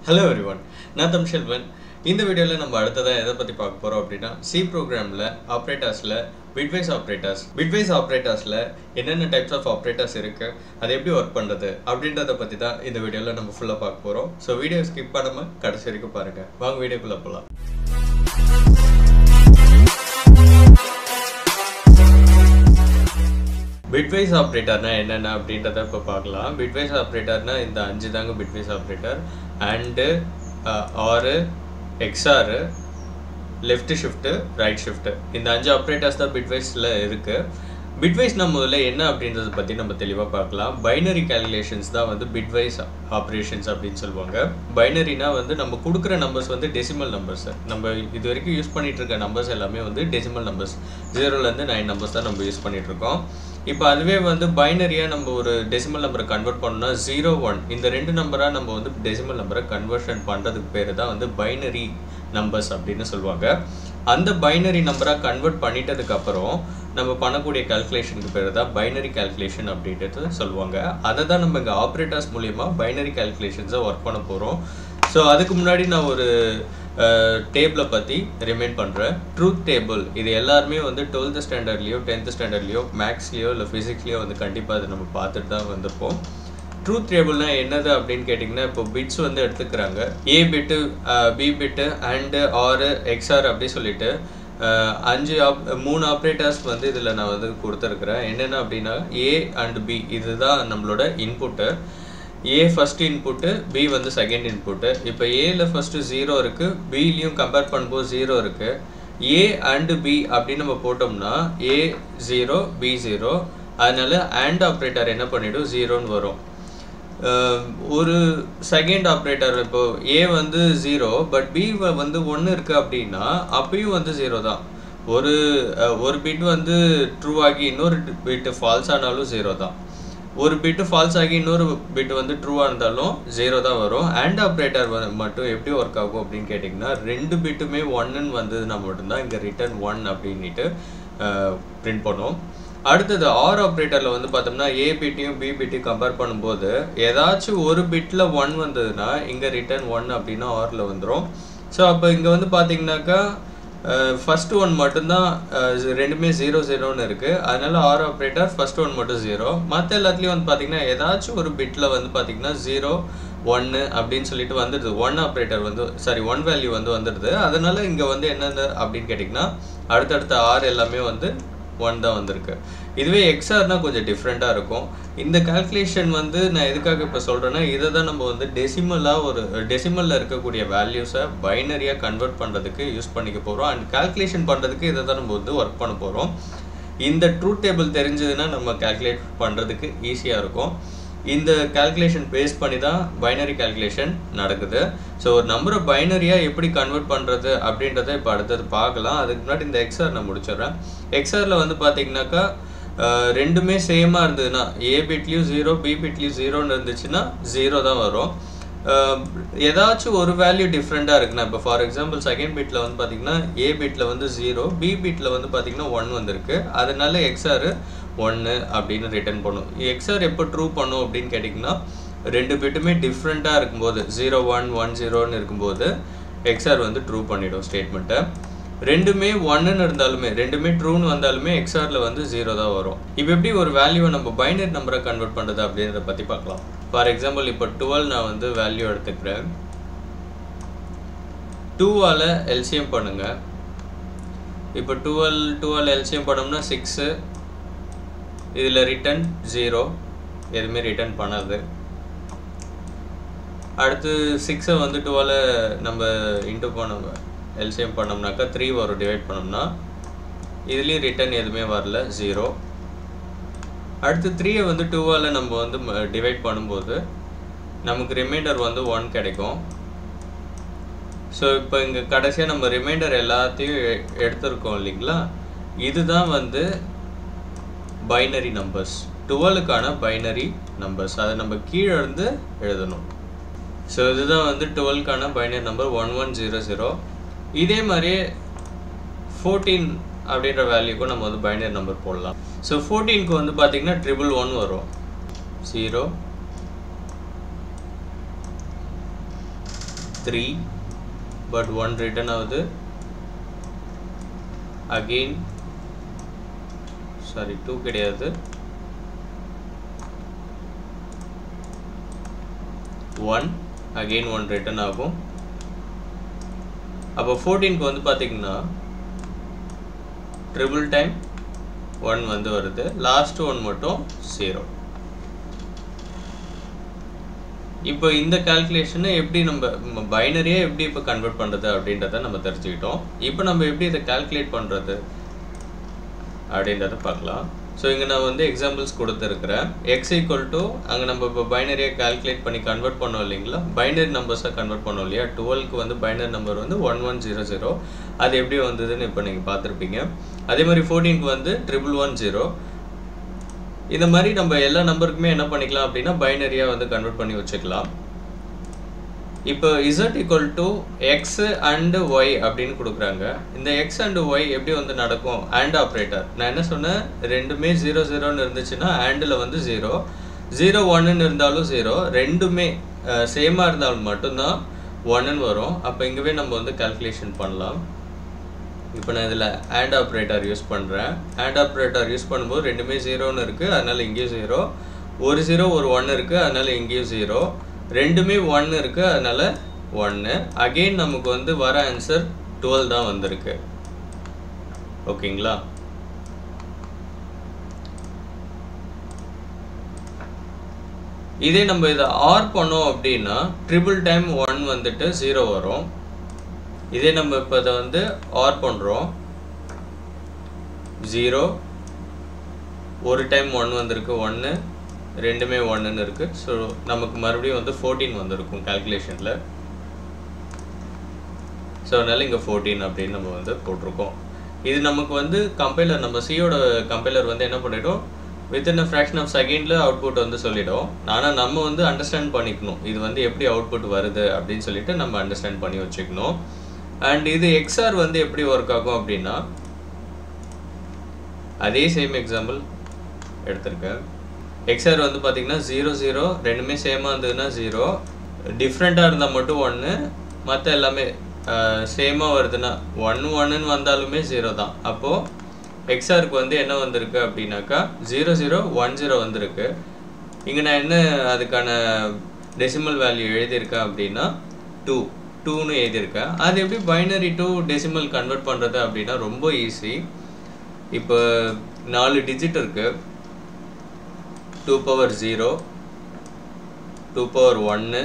Hello everyone, நான் தமிழ்செல்வன். இந்த வீடியோவில் நம்ம அடுத்ததாக எதை பற்றி பார்க்க போகிறோம் அப்படின்னா சி ப்ரோக்ராமில் ஆப்ரேட்டர்ஸில் பிட்வைஸ் ஆப்ரேட்டர்ஸில் என்னென்ன டைப்ஸ் ஆஃப் ஆப்ரேட்டர்ஸ் இருக்குது, அதை எப்படி ஒர்க் பண்ணுறது அப்படின்றத பற்றி தான் இந்த வீடியோவில் நம்ம ஃபுல்லாக பார்க்க போகிறோம். ஸோ வீடியோ ஸ்கிப் பண்ணாமல் கடைசி வரைக்கும் பாருங்கள். வாங்க வீடியோக்குள்ளே போகலாம். Bitwise ஆப்ரேட்டர்னா என்னென்ன அப்படின்றத இப்போ பார்க்கலாம். Bitwise ஆப்ரேட்டர்னா இந்த 5 தாங்க Bitwise operator. And or XR left shift right shift, இந்த 5 ஆப்ரேட்டர்ஸ் தான் Bitwiseல இருக்குது. Bitwise முதல்ல என்ன அப்படின்றத பற்றி நம்ம தெளிவாக பார்க்கலாம். பைனரி கேல்குலேஷன்ஸ் தான் வந்து Bitwise ஆப்ரேஷன்ஸ் அப்படின்னு சொல்லுவாங்க. பைனரினா வந்து நம்ம கொடுக்குற நம்பர்ஸ் வந்து டெசிமல் நம்பர்ஸ். நம்ம இது வரைக்கும் யூஸ் பண்ணிகிட்டு இருக்க நம்பர்ஸ் எல்லாமே வந்து டெசிமல் நம்பர்ஸ், 0லேருந்து 9 நம்பர்ஸ் தான் நம்ம யூஸ் பண்ணிகிட்ருக்கோம். இப்போ அதுவே வந்து பைனரியாக நம்ம ஒரு டெசிமல் நம்பரை கன்வெர்ட் பண்ணோம்னா 0, 1 இந்த 2 நம்பராக நம்ம வந்து டெசிமல் நம்பரை கன்வர்ஷன் பண்ணுறதுக்கு பேர் தான் வந்து பைனரி நம்பர்ஸ் அப்படின்னு சொல்லுவாங்க. அந்த பைனரி நம்பராக கன்வெர்ட் பண்ணிட்டதுக்கப்புறம் நம்ம பண்ணக்கூடிய கால்குலேஷனுக்கு பேர் தான் பைனரி கால்குலேஷன் அப்படின்றது சொல்லுவாங்க. அதை தான் நம்ம இங்கே ஆப்ரேட்டர்ஸ் மூலிமா பைனரி கால்குலேஷன்ஸை ஒர்க் பண்ண போகிறோம். ஸோ அதுக்கு முன்னாடி நான் ஒரு டேபிளை பற்றி ரிமைண்ட் பண்ணுறேன். ட்ரூத் டேபிள் இது எல்லாருமே வந்து 12th ஸ்டாண்டர்ட்லேயோ 10th ஸ்டாண்டர்ட்லேயோ மேக்ஸ்லேயோ இல்லை ஃபிசிக்ஸ்லேயோ வந்து கண்டிப்பாக அதை நம்ம பார்த்துட்டு தான் வந்திருப்போம். ட்ரூத் டேபிள்னா என்னது அப்படின்னு கேட்டிங்கன்னா, இப்போ பிட்ஸ் வந்து எடுத்துக்கிறாங்க. A bit, B bit and or XR அப்படி சொல்லிட்டு 3 ஆப்ரேட்டர்ஸ் வந்து இதில் நான் வந்து கொடுத்துருக்குறேன். என்னென்ன அப்படின்னா ஏ அண்ட் பி இதுதான் நம்மளோட input. A first input, B வந்து செகண்ட் இன்புட்டு. இப்போ ஏல ஃபர்ஸ்ட்டு 0 இருக்குது, பிலையும் கம்பேர் பண்ணும்போது 0 இருக்குது. ஏ அண்டு பி அப்படின்னு நம்ம போட்டோம்னா ஏ 0 பி 0, அதனால அண்ட் ஆப்ரேட்டர் என்ன பண்ணிவிடும் 0ன்னு வரும். ஒரு செகண்ட் ஆப்ரேட்டர் இப்போ ஏ வந்து 0 பட் பி வந்து 1 இருக்குது அப்படின்னா அப்பயும் வந்து 0 தான். ஒரு பிட் வந்து ட்ரூ ஆகி இன்னொரு பிட்டு ஃபால்ஸ் ஆனாலும் 0 தான். ஒரு பிட்டு ஃபால்ஸ் ஆகி இன்னொரு பிட் வந்து ட்ரூவாக இருந்தாலும் 0 தான் வரும். அண்ட் ஆப்ரேட்டர் மட்டும் எப்படி ஒர்க் ஆகும் அப்படின்னு கேட்டிங்கன்னா, 2 பிட்டுமே 1ன்னு வந்ததுன்னா மட்டும்தான் இங்கே ரிட்டர்ன் 1 அப்படின்ட்டு பிரிண்ட் பண்ணும். அடுத்தது ஆர் ஆப்ரேட்டரில் வந்து பார்த்தோம்னா ஏ பிட்டையும் பி பிட்டையும் கம்பேர் பண்ணும்போது ஏதாச்சும் ஒரு பிட்டில் 1 வந்ததுன்னா இங்கே ரிட்டர்ன் 1 அப்படின்னா ஆரில் வந்துடும். ஸோ அப்போ இங்கே வந்து பார்த்தீங்கன்னாக்கா ஃபஸ்ட்டு 1 மட்டும்தான் ரெண்டுமே 0 0ன்னு இருக்குது. அதனால ஆர் ஆப்ரேட்டர் ஃபஸ்ட் 1 மட்டும் 0. மற்ற எல்லாத்துலேயும் வந்து பார்த்திங்கன்னா ஏதாச்சும் ஒரு பிட்டில் வந்து பார்த்திங்கன்னா 0 1 அப்படின்னு சொல்லிட்டு வந்துடுது. 1 ஆப்ரேட்டர் வந்து 1 வேல்யூ வந்து வந்துடுது. அதனால இங்கே வந்து என்னென்ன அப்படின்னு கேட்டிங்கன்னா அடுத்தடுத்த ஆர் எல்லாமே வந்து 1 தான் வந்திருக்கு. இதுவே எக்ஸ்ஆர்னால் கொஞ்சம் டிஃப்ரெண்ட்டாக இருக்கும். இந்த கால்குலேஷன் வந்து நான் எதுக்காக இப்போ சொல்கிறேன்னா, இதை தான் நம்ம வந்து டெசிமலில் இருக்கக்கூடிய வேல்யூஸை பைனரியாக கன்வெர்ட் பண்ணுறதுக்கு யூஸ் பண்ணிக்க போகிறோம். அண்ட் கால்குலேஷன் பண்ணுறதுக்கு இதை தான் நம்ம வந்து ஒர்க் பண்ண போகிறோம். இந்த ட்ரூத் டேபிள் தெரிஞ்சதுன்னா நம்ம கால்குலேட் பண்ணுறதுக்கு ஈஸியாக இருக்கும். இந்த கால்குலேஷன் பேஸ் பண்ணி தான் பைனரி கால்குலேஷன் நடக்குது. ஸோ ஒரு நம்பரை பைனரியாக எப்படி கன்வெர்ட் பண்ணுறது அப்படின்றத இப்போ அடுத்தது பார்க்கலாம். அதுக்கு முன்னாடி இந்த எக்ஸ்ஆர் நான் முடிச்சிடுறேன். எக்ஸ்ஆரில் வந்து பார்த்தீங்கன்னாக்கா ரெண்டுமே சேமாக இருந்ததுன்னா ஏ பிட்லேயும் 0 பி பிட்லேயும் 0ன்னு இருந்துச்சுன்னா 0 தான் வரும். ஏதாச்சும் ஒரு வேல்யூ டிஃப்ரெண்ட்டாக இருக்குன்னா, இப்போ ஃபார் எக்ஸாம்பிள் செகண்ட் பிட்டில் வந்து பார்த்திங்கன்னா ஏ பிட்டில் வந்து 0, பி பிட்டில் வந்து பார்த்திங்கன்னா 1 வந்திருக்கு. அதனால எக்ஸ்ஆர் 1 அப்படின்னு ரிட்டர்ன் பண்ணும். எக்ஸ்ஆர் எப்போ ட்ரூ பண்ணும் அப்படின்னு கேட்டிங்கன்னா, 2 பிட்டுமே டிஃப்ரெண்ட்டாக இருக்கும்போது 0 1 1 0ன்னு இருக்கும்போது எக்ஸ்ஆர் வந்து ட்ரூ பண்ணிவிடும் ஸ்டேட்மெண்ட்டை. ரெண்டுமே 1ன்னு இருந்தாலுமே ரெண்டுமே ட்ரூன்னு வந்தாலுமே எக்ஸ்ஆரில் வந்து 0 தான் வரும். இப்போ எப்படி ஒரு வேல்யூவை நம்ம பைனரி நம்பரை கன்வெர்ட் பண்ணுறது அப்படின்றத பற்றி பார்க்கலாம். ஃபார் எக்ஸாம்பிள் இப்போ 12 நான் வந்து வேல்யூ எடுத்துக்கிறேன். 2ஆல் எல்சிஎம் பண்ணுங்கள். இப்போ 12 எல்சிஎம் பண்ணோம்னா 6, இதில் ரிட்டர்ன் 0, எதுவுமே ரிட்டர்ன் பண்ணாது. அடுத்து 6 வந்து 12 நம்ம இன்ட்டு பண்ண எல்சிஎம் பண்ணோம்னாக்கா 3 வரும். டிவைட் பண்ணோம்னா இதுலேயும் ரிட்டர்ன் எதுவுமே வரல, 0. அடுத்து 3 வந்து 2ஆல் நம்ம வந்து டிவைட் பண்ணும்போது நமக்கு ரிமைண்டர் வந்து 1 கிடைக்கும். ஸோ இப்போ இங்கே கடைசியாக நம்ம ரிமைண்டர் எல்லாத்தையும் எடுத்துருக்கோம் இல்லைங்களா, இதுதான் வந்து பைனரி நம்பர்ஸ். 12க்கான பைனரி நம்பர்ஸ் அதை நம்ம கீழே இருந்து எழுதணும். ஸோ இதுதான் வந்து 12க்கான பைனரி நம்பர் 1100. இதே மாதிரியே 14 அப்படின்ற வேல்யூக்கும் நம்ம வந்து பைனரி நம்பர் போடலாம். ஸோ 14க்கு வந்து பார்த்திங்கன்னா 111 வரும். 0 3 but 1 written ஆகுது. again sorry 2 கிடையாது, 1 again 1 written ஆகும். அப்போ 14க்கு வந்து பார்த்தீங்கன்னா ட்ரிபிள் டைம் 1 வந்து வருது, லாஸ்ட் 1 மட்டும் 0. இப்போ இந்த கால்குலேஷனை எப்படி நம்ம பைனரியை எப்படி இப்போ கன்வெர்ட் பண்ணுறது அப்படின்றத நம்ம தெரிஞ்சுக்கிட்டோம். இப்போ நம்ம எப்படி இதை கால்குலேட் பண்ணுறது அப்படின்றத பார்க்கலாம். ஸோ இங்கே நான் வந்து எக்ஸாம்பிள்ஸ் கொடுத்துருக்குறேன். எக்ஸ் ஈக்குவல் டு அங்கே நம்ம இப்போ பைனரியை கால்குலேட் பண்ணி கன்வெர்ட் பண்ணோம் இல்லைங்களா, பைனரி நம்பர்ஸாக கன்வெர்ட் பண்ணோம் இல்லையா. 12க்கு வந்து பைனரி நம்பர் வந்து 1100, அது எப்படி வந்ததுன்னு இப்போ நீங்கள் பார்த்துருப்பீங்க. அதே மாதிரி 14க்கு வந்து 1110. இந்த மாதிரி நம்ம எல்லா நம்பருக்குமே என்ன பண்ணிக்கலாம் அப்படின்னா பைனரியாக வந்து கன்வெர்ட் பண்ணி வச்சுக்கலாம். இப்போ z equal to X and Y அப்படின்னு கொடுக்குறாங்க. இந்த எக்ஸ் அண்டு ஒய் எப்படி வந்து நடக்கும், அண்ட் ஆப்ரேட்டர். நான் என்ன சொன்னேன், ரெண்டுமே 0 0ன்னு இருந்துச்சுன்னா ஆண்டில் வந்து 0, 0 1ன்னு இருந்தாலும் 0, ரெண்டுமே சேமாக இருந்தாலும் மட்டும்தான் 1ன்னு வரும். அப்போ இங்கேவே நம்ம வந்து கால்குலேஷன் பண்ணலாம். இப்போ நான் இதில் அண்ட் ஆப்ரேட்டர் யூஸ் பண்ணுறேன். அண்ட் ஆப்ரேட்டர் யூஸ் பண்ணும்போது ரெண்டுமே 0ன்னு இருக்குது, அதனால் இங்கேயும் 0, ஒரு 0 ஒரு 1 இருக்குது, அதனால் இங்கேயும் 0, ரெண்டுமே 1 இருக்குது, அதனால் 1. அகெயின் நமக்கு வந்து வர ஆன்சர் 12 தான் வந்திருக்கு. ஓகேங்களா. இதே நம்ம இதை ஆர் பண்ணோம் அப்படின்னா ட்ரிபிள் டைம் 1 வந்துட்டு 0 வரும். இதே நம்ம இப்போ இதை வந்து ஆர் பண்ணுறோம், 0, ஒரு டைம் 1 வந்திருக்கு 1, ரெண்டுமே 1ன்னு இருக்குது. ஸோ நமக்கு மறுபடியும் வந்து 14 வந்திருக்கும் கால்குலேஷனில். ஸோ அதனால் இங்கே 14 அப்படின்னு நம்ம வந்து போட்டிருக்கோம். இது நமக்கு வந்து கம்பைலர், நம்ம சியோட கம்பைலர் வந்து என்ன பண்ணிட்டோம், வித்தின் அ ஃப்ராக்ஷன் ஆஃப் செகண்டில் அவுட்புட் வந்து சொல்லிடும். ஆனால் நம்ம வந்து அண்டர்ஸ்டாண்ட் பண்ணிக்கணும் இது வந்து எப்படி அவுட்புட் வருது அப்படின்னு சொல்லிட்டு நம்ம அண்டர்ஸ்டாண்ட் பண்ணி வச்சுக்கணும். அண்ட் இது எக்ஸ்ஆர் வந்து எப்படி ஒர்க் ஆகும் அப்படின்னா, அதே சேம் எக்ஸாம்பிள் எடுத்திருக்கேன். எக்ஸ்ஆர் வந்து பார்த்தீங்கன்னா 0 0, ரெண்டுமே சேமாக இருந்ததுன்னா 0, டிஃப்ரெண்ட்டாக இருந்தால் மட்டும் 1, மற்ற எல்லாமே சேமாக வருதுன்னா 1 1ன்னு வந்தாலுமே 0 தான். அப்போது எக்ஸ்ஆருக்கு வந்து என்ன வந்திருக்கு அப்படின்னாக்கா 0 0 1 0 வந்திருக்கு. இங்கே நான் என்ன அதுக்கான டெசிமல் வேல்யூ எழுதியிருக்கேன் அப்படின்னா 2ன்னு எழுதியிருக்கேன். அது எப்படி பைனரி டு டெசிமல் கன்வெர்ட் பண்ணுறது அப்படின்னா ரொம்ப ஈஸி. இப்போ 4 டிஜிட் இருக்குது, 2 power 0, 2 power 1,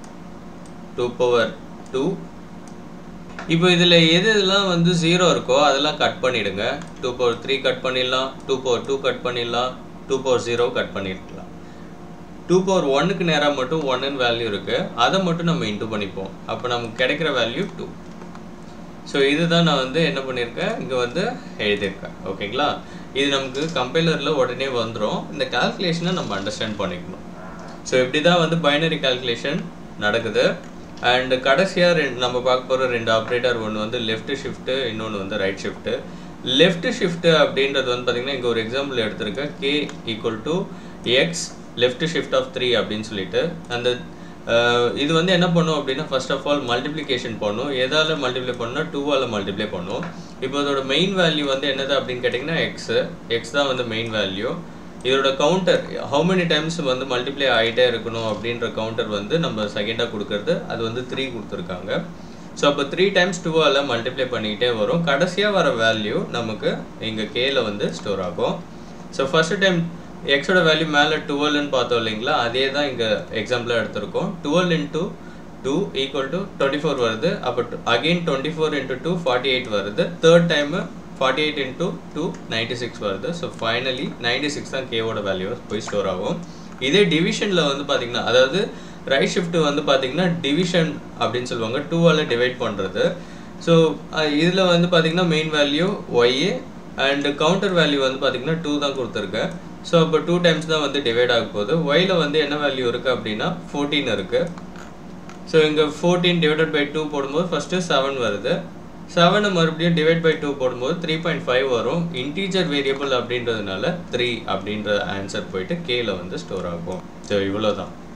2 power 2. இப்போ இதில் எதெல்லாம் வந்து 0 இருக்கோ அதெல்லாம் கட் பண்ணிவிடுங்க. 2 power 3 கட் பண்ணிடலாம், 2 power 2 கட் பண்ணிடலாம், 2 power 0 கட் பண்ணிடலாம். 2 power 1க்கு நேராக மட்டும் 1ன்னு வேல்யூ இருக்குது, அதை மட்டும் நம்ம இன்டூ பண்ணிப்போம். அப்போ நமக்கு கிடைக்கிற வேல்யூ 2. ஸோ இதுதான் நான் வந்து என்ன பண்ணியிருக்கேன், இங்கே வந்து எழுதியிருக்கேன். ஓகேங்களா. இது நமக்கு கம்பைலரில் உடனே வந்துடும். இந்த கால்குலேஷனை நம்ம அண்டர்ஸ்டாண்ட் பண்ணிக்கணும். ஸோ இப்படி தான் வந்து பைனரி கால்குலேஷன் நடக்குது. அண்ட் கடைசியாக நம்ம பார்க்க போகிற 2 ஆப்ரேட்டர், ஒன்று வந்து லெஃப்ட் ஷிஃப்ட்டு, இன்னொன்று வந்து ரைட் ஷிஃப்ட்டு. லெஃப்ட் ஷிஃப்ட்டு அப்படின்றது வந்து பார்த்திங்கன்னா இங்கே ஒரு எக்ஸாம்பிள் எடுத்திருக்கேன், k equal to X left shift of 3 அப்படின்னு சொல்லிட்டு. அந்த இது வந்து என்ன பண்ணும் அப்படின்னா ஃபர்ஸ்ட் ஆஃப் ஆல் மல்டிப்ளிகேஷன் பண்ணும். எதால் மல்டிப்ளை பண்ணால் 2ஆல் மல்டிப்ளை பண்ணும். இப்போ இதோட மெயின் வேல்யூ வந்து என்னது அப்படின்னு கேட்டிங்கன்னா எக்ஸ் தான் வந்து மெயின் வேல்யூ. இதோட கவுண்டர் ஹவு மெனி டைம்ஸ் வந்து மல்டிப்ளை ஆகிட்டே இருக்கணும் அப்படின்ற கவுண்டர் வந்து நம்ம செகண்டாக கொடுக்குறது, அது வந்து 3 கொடுத்துருக்காங்க. ஸோ அப்போ 3 டைம்ஸ் 2ஆல் மல்டிப்ளை பண்ணிக்கிட்டே வரும். கடைசியாக வர வேல்யூ நமக்கு இங்கே கேல வந்து ஸ்டோர் ஆகும். ஸோ ஃபர்ஸ்ட் டைம் எக்ஸோட வேல்யூ மேலே 12ன்னு பார்த்தோம் இல்லைங்களா, அதே தான் இங்கே எக்ஸாம்பிளாக எடுத்திருக்கோம். 12 into 2 ஈக்குவல் டு 24 வருது. அப்போ அகெயின் 24 into 2 48 வருது. தேர்ட் டைமு 48 into 2 96 வருது. ஸோ ஃபைனலி 96 தான் கேவோட வேல்யூ போய் ஸ்டோர் ஆகும். இதே டிவிஷனில் வந்து பார்த்திங்கன்னா, அதாவது ரைட் ஷிஃப்ட் வந்து பார்த்திங்கன்னா டிவிஷன் அப்படின்னு சொல்லுவாங்க, 2ஆல் டிவைட் பண்ணுறது. ஸோ இதில் வந்து பார்த்திங்கன்னா main value Y and counter value வந்து பார்த்திங்கன்னா 2 தான் கொடுத்துருக்கேன். ஸோ இப்போ 2 டைம்ஸ் தான் வந்து டிவைட் ஆக போகுது. ஒயில் வந்து என்ன வேல்யூ இருக்குது அப்படின்னா 14 இருக்குது. ஸோ இங்கே 14 டிவைடட் பை 2 போடும்போது ஃபஸ்ட்டு 7 வருது. 7 மறுபடியும் டிவைட் பை 2 போடும்போது 3.5 வரும். இன்டீஜர் வேரியபிள் அப்படின்றதுனால 3 அப்படின்ற ஆன்சர் போயிட்டு கேல வந்து ஸ்டோர் ஆகும். ஸோ இவ்வளோ தான்.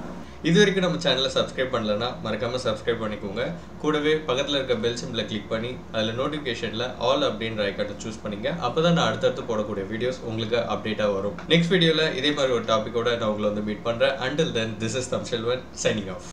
இது வரைக்கும் நம்ம சேனலை சப்ஸ்கிரைப் பண்ணலன்னா மறக்காமல் சப்ஸ்கிரைப் பண்ணிக்கோங்க. கூடவே பக்கத்தில் இருக்க பெல் சிம்பிளை கிளிக் பண்ணி அதில் நோட்டிஃபிகேஷனில் ஆல் அப்படின்ற ஐக்கானை சூஸ் பண்ணிங்க. அப்போ தான் நான் அடுத்தடுத்து போடக்கூடிய வீடியோஸ் உங்களுக்கு அப்டேட்டாக வரும். நெக்ஸ்ட் வீடியோவில் இதே மாதிரி ஒரு டாப்பிக்கோட நான் உங்களை வந்து மீட் பண்ணுறேன். Until then, this is Tamshilwan signing off.